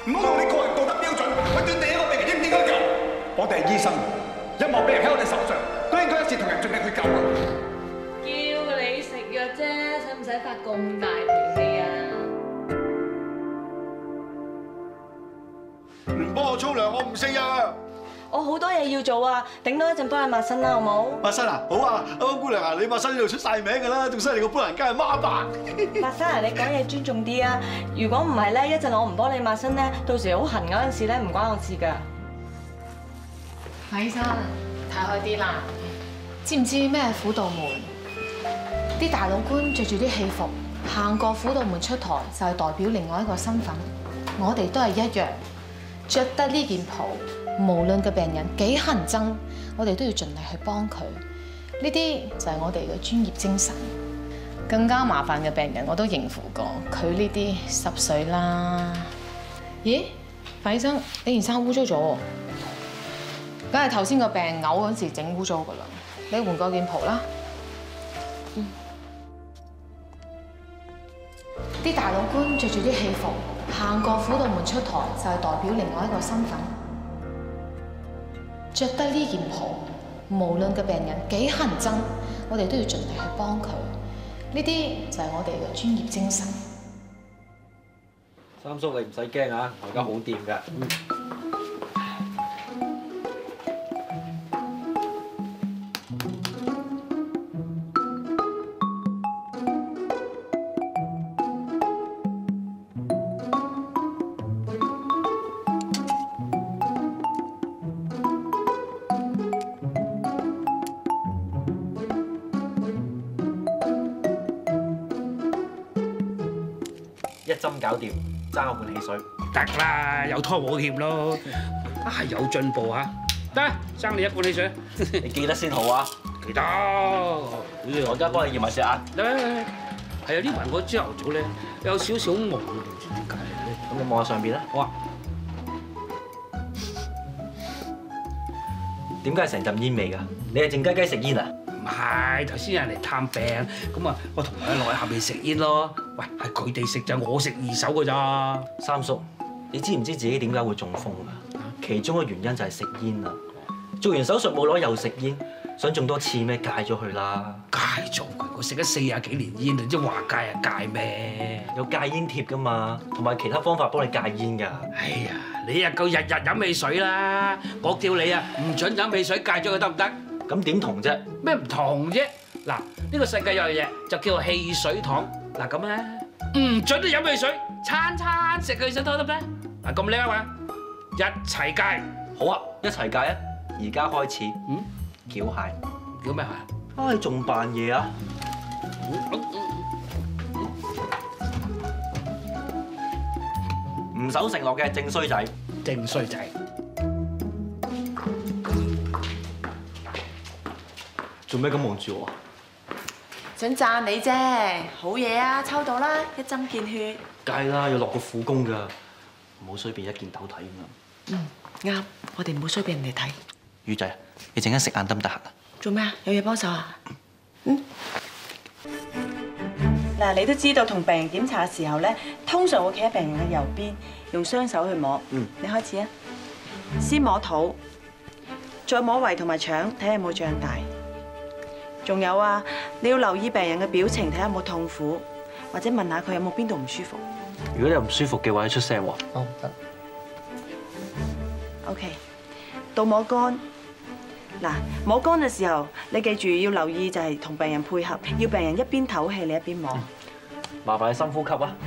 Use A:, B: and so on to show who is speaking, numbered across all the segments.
A: 唔好用你個人道德標準去斷定一個病人應唔應該救。我哋係醫生，任何病人喺我哋手上，都應該一視同仁，盡力去救啊！
B: 叫你食藥啫，使唔使發咁大脾氣啊？
C: 唔幫我沖涼，我唔食藥。
D: 我好多嘢要做啊，頂多一陣幫你抹身啦，好冇？
C: 抹身啊，好啊，歐姑娘啊，你抹身呢度出晒名㗎啦，仲犀利過搬人家係媽爸。
D: 白生啊，你講嘢尊重啲啊！如果唔係咧，一陣我唔幫你抹身咧，到時好痕嗰陣時咧，唔關我事㗎。
E: 范醫生，睇開啲啦，知唔知咩係輔導門？啲大老倌着住啲戲服行過輔導門出台，就係代表另外一個身份。我哋都係一樣，着得呢件袍。無論個病人幾乞人憎，我哋都要盡力去幫佢。呢啲就係我哋嘅專業精神。更加麻煩嘅病人我都應付過，佢呢啲濕碎啦。咦，范醫生，你件衫污糟咗喎，梗係頭先個病人嘔嗰時整污糟噶啦。你換過件袍啦。啲大老倌着住啲戲服行過輔導門出台，就係代表另外一個身份。着得呢件袍，無論個病人幾乞人憎，我哋都要盡力去幫佢。呢啲就係我哋嘅專業精神。
F: 三叔，你唔使驚啊，我而家好掂㗎。一針搞掂，爭我罐汽水。
G: 得啦，有拖冇欠咯，有進步啊！得，爭你一罐汽水。
F: 你記得先好啊！
G: 記得。
F: 我而家幫你驗埋隻眼。
G: 嚟，係啊，呢排我朝頭早咧有少少朦，唔知點解咧。
F: 咁你望下上邊啦。
G: 好啊。
F: 點解係成陣煙味㗎？你係靜雞雞食煙啊？
G: 唔係，頭先有人嚟探病，咁啊，我同佢落去下面食煙咯。喂，係佢哋食咋，我食二手㗎咋。
F: 三叔，你知唔知自己點解會中風㗎？其中嘅原因就係食煙啊！做完手術冇耐又食煙，想中多次咩？戒咗佢啦！
G: 戒咗佢，我食咗40幾年煙，你知話戒就戒咩？
F: 有戒煙貼㗎嘛，同埋其他方法幫你戒煙㗎。
G: 哎呀，你啊夠日日飲汽水啦！我叫你啊，唔準飲汽水，戒咗佢得唔得？
F: 咁點同啫？
G: 咩唔同啫？嗱，呢個世界有樣嘢就叫做汽水糖。嗱咁咧，唔準你飲汽水，餐餐食汽水糖得唔得？嗱咁叻啊嘛，一齊戒。
F: 好啊，一齊戒啊！而家開始。繳械。
G: 繳咩械？
F: 啊，你仲扮嘢啊？唔守承諾嘅正衰仔。
G: 正衰仔。
F: 做咩咁望住我啊？
D: 想讚你啫，好嘢啊！抽到啦，一針見血。
F: 梗係啦，要落個苦功㗎，唔好衰變一件斗睇咁啊！
D: 啱，我哋唔好衰俾人哋睇。
F: 魚仔，你陣間食晏得唔得閒啊？
D: 做咩啊？有嘢幫手啊？嗱，你都知道同病人檢查嘅時候咧，通常會企喺病人嘅右邊，用雙手去摸。你開始啊！先摸肚，再摸胃同埋腸，睇下有冇脹大。仲有啊，你要留意病人嘅表情，睇下有冇痛苦，或者問下佢有冇邊度唔舒服。
F: 如果你有唔舒服嘅話，你出聲喎。
G: 好得。
D: OK， 到摸肝。嗱，摸肝嘅時候，你記住要留意就係同病人配合，要病人一邊唞氣，你一邊摸。
F: 麻煩你深呼吸啊！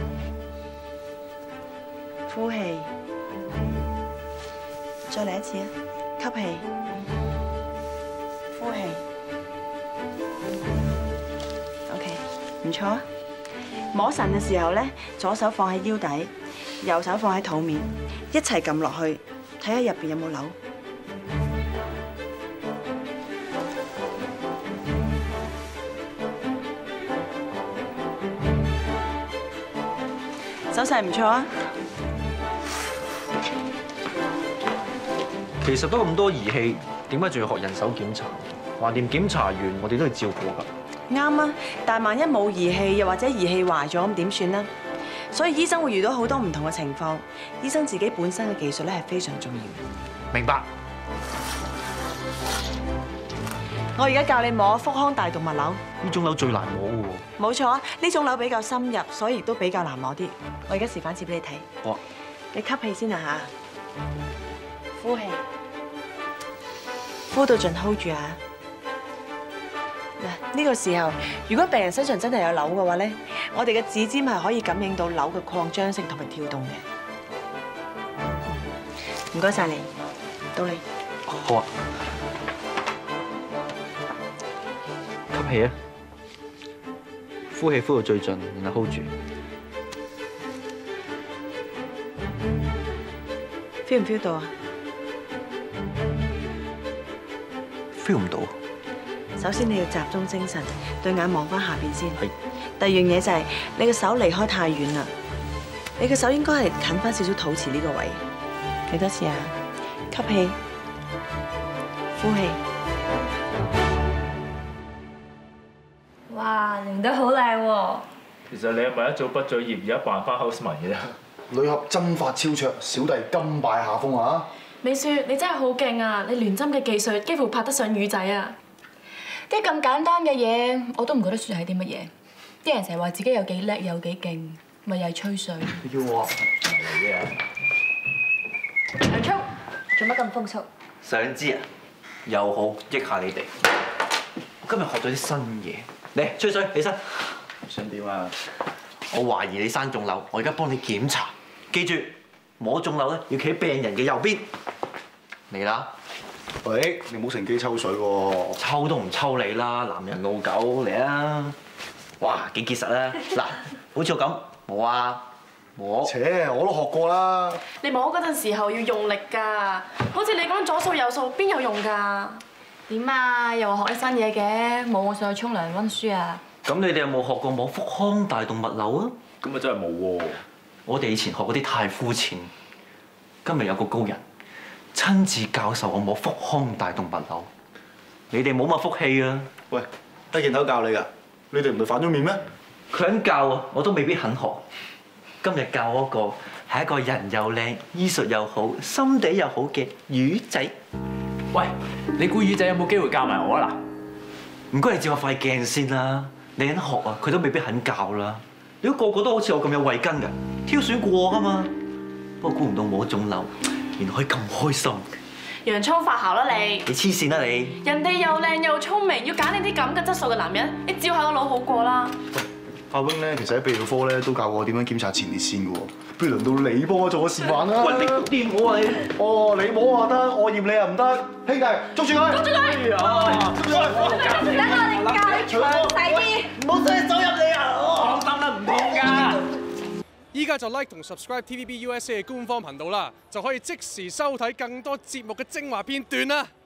D: 呼氣，再嚟一次啊！吸氣，呼氣。OK， 唔錯啊！摸腎嘅時候咧，左手放喺腰底，右手放喺肚面，一齊撳落去，睇下入邊有冇瘤。手勢唔錯啊！
F: 其實都咁多儀器，點解仲要學人手檢查？橫掂檢查完，我哋都要照顧㗎。
D: 啱啊！但萬一冇儀器，又或者儀器壞咗，咁點算呢？ 所以醫生會遇到好多唔同嘅情況。醫生自己本身嘅技術咧係非常重要。
G: 明白。
D: 我而家教你摸腹腔大動脈瘤。
F: 呢種瘤最難摸嘅喎。
D: 冇錯，呢種瘤比較深入，所以亦都比較難摸啲。我而家示範次俾你睇。
F: 哇！
D: 你吸氣先啊嚇，呼氣，呼到盡 hold 住啊！嗱，呢個時候，如果病人身上真係有瘤嘅話咧，我哋嘅指尖係可以感應到瘤嘅擴張性同埋跳動嘅。唔該晒你，到你。
F: 好啊。吸氣啊，呼氣呼到最盡，然後 hold 住。
D: feel 唔 feel 到啊
F: feel 唔到。
D: 首先你要集中精神，對眼望翻下邊先。
F: 係。
D: 第二樣嘢就係你嘅手離開太遠啦，你嘅手應該係近翻少少肚臍呢個位。幾多次啊？吸氣，呼氣。
B: 哇，認得好靚喎！
H: 其實你係咪一早畢咗業，而家扮翻 houseman 嘅啫？
C: 女俠針法超卓，小弟甘拜下風啊！
I: 美雪，你真係好勁啊！你聯針嘅技術幾乎拍得上魚仔啊！啲咁簡單嘅嘢，我都唔覺得算係啲乜嘢。啲人成日話自己有幾叻有幾勁，咪又係吹水。
C: 要我
B: 梁聰，做乜咁風騷？
F: 想知啊？又好益下你哋。我今日學咗啲新嘢。嚟，吹水，起身。
C: 想點啊？
F: 我懷疑你生腫瘤，我而家幫你檢查。記住，摸腫瘤咧要企喺病人嘅右邊。嚟啦！
C: 喂，你唔好乘機抽水喎！
F: 抽都唔抽你啦，男人老狗嚟啊！哇，幾結實啊！嗱，好似我咁摸啊摸。
C: 切，我都學過啦。
I: 你摸嗰陣時候要用力㗎，好似你講左數右數，邊有用㗎？點啊？又話學啲新嘢嘅，冇我上去沖涼温書啊！
F: 咁你哋有冇學過摸腹腔大動脈瘤啊？
H: 咁啊真係冇喎！
F: 我哋以前學嗰啲太膚淺，今日有個高人親自教授我摸腹腔大動脈瘤，你哋冇乜福氣啊！
C: 喂，得件頭教你㗎，你哋唔係反咗面咩？
F: 佢肯教啊，我都未必肯學。今日教我個係一個人又靚、醫術又好、心地又好嘅魚仔。
H: 喂，你估魚仔有冇機會教埋我啊？
F: 嗱，唔該你照下塊鏡先啦。你肯學啊，佢都未必肯教啦。如果個個都好似我咁有慧根㗎，挑選過㗎嘛。不過估唔到摸腫瘤，原來可以咁開心。
I: 洋葱發姣啦你！
F: 你黐線啦你！
I: 人哋又靚又聰明，要揀你啲咁嘅質素嘅男人，你照下個腦好過啦。
C: 阿 wing 咧，其實喺泌尿科咧都教過我點樣檢查前列腺嘅喎。不如輪到你幫我做個示範啦！
F: 喂，你掂我啊你！
C: 哦，你摸啊得，我驗你又唔得。兄弟，捉住佢！捉住佢！哎呀，捉住佢！
B: 等我哋教你詳細啲。
F: 唔好使走入嚟啊！
H: 放心啦，唔痛㗎。
J: 依家就 like 同 subscribe TVB USA 嘅官方頻道啦，就可以即時收睇更多節目嘅精華片段啦。